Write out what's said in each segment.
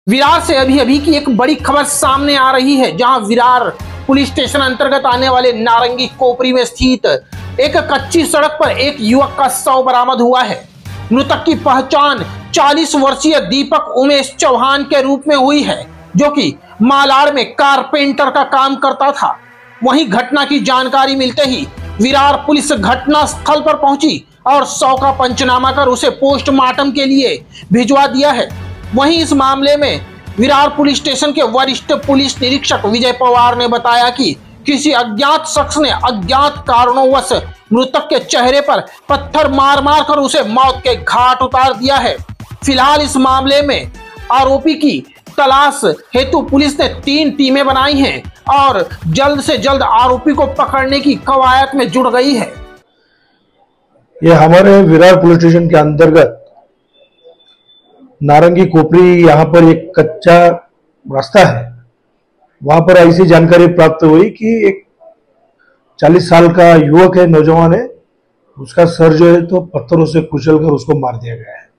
विरार से अभी अभी की एक बड़ी खबर सामने आ रही है, जहां विरार पुलिस स्टेशन अंतर्गत आने वाले नारंगी कोपरी में स्थित एक कच्ची सड़क पर एक युवक का शव बरामद हुआ है। मृतक की पहचान 40 वर्षीय दीपक उमेश चौहान के रूप में हुई है, जो कि मालाड़ में कारपेंटर का काम करता था। वहीं घटना की जानकारी मिलते ही विरार पुलिस घटना स्थल पर पहुंची और शव का पंचनामा कर उसे पोस्टमार्टम के लिए भिजवा दिया है। वहीं इस मामले में विरार पुलिस स्टेशन के वरिष्ठ पुलिस निरीक्षक विजय पवार ने बताया कि किसी अज्ञात शख्स ने अज्ञात कारणोंवश मृतक के चेहरे पर पत्थर मार मार कर उसे मौत के घाट उतार दिया है। फिलहाल इस मामले में आरोपी की तलाश हेतु पुलिस ने 3 टीमें बनाई हैं और जल्द से जल्द आरोपी को पकड़ने की कवायद में जुट गई है। ये हमारे विरार पुलिस स्टेशन के अंतर्गत नारंगी कोपरी, यहाँ पर एक कच्चा रास्ता है। वहां पर ऐसी जानकारी प्राप्त हुई कि एक 40 साल का युवक है, नौजवान है, उसका सर जो है तो पत्थरों से कुचलकर उसको मार दिया गया है।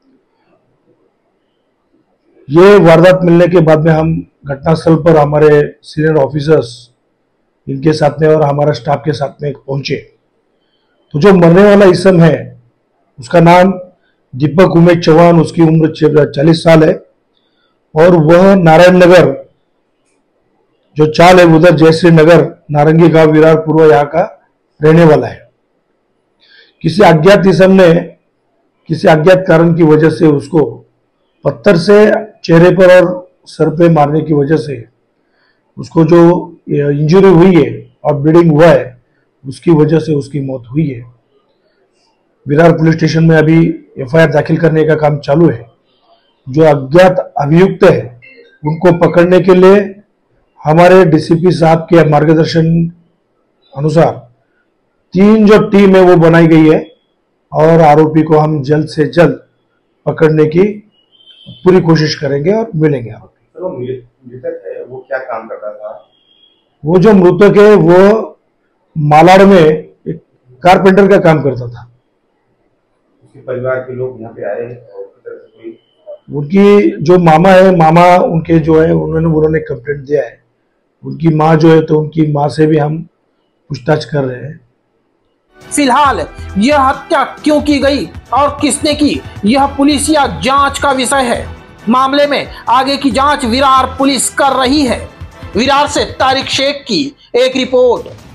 ये वारदात मिलने के बाद में हम घटनास्थल पर हमारे सीनियर ऑफिसर्स इनके साथ में और हमारा स्टाफ के साथ में पहुंचे। तो जो मरने वाला इसम है उसका नाम दीपक उमेश चौहान, उसकी उम्र 40 साल है और वह नारायण नगर जो चाल है उधर जयश्री नगर नारंगी गांव विरार पूर्व यहाँ का रहने वाला है। किसी अज्ञात इसम ने किसी अज्ञात कारण की वजह से उसको पत्थर से चेहरे पर और सर पे मारने की वजह से उसको जो इंजरी हुई है और ब्लीडिंग हुआ है, उसकी वजह से उसकी मौत हुई है। विरार पुलिस स्टेशन में अभी एफआईआर दाखिल करने का काम चालू है। जो अज्ञात अभियुक्त है उनको पकड़ने के लिए हमारे डीसीपी साहब के मार्गदर्शन अनुसार 3 जो टीम है वो बनाई गई है और आरोपी को हम जल्द से जल्द पकड़ने की पूरी कोशिश करेंगे और मिलेंगे आरोपी। तो मृतक है वो क्या काम करता था? वो जो मृतक है वो मालाड़ में एक कारपेंटर का काम करता था। उसके परिवार के लोग यहाँ पे आए हैं और कोई उनकी जो मामा है, मामा उनके जो है उन्होंने कंप्लेंट दिया है। उनकी माँ जो है तो उनकी माँ से भी हम पूछताछ कर रहे हैं। फिलहाल यह हत्या क्यों की गई और किसने की, यह पुलिस या जांच का विषय है। मामले में आगे की जांच विरार पुलिस कर रही है। विरार से तारिक शेख की एक रिपोर्ट।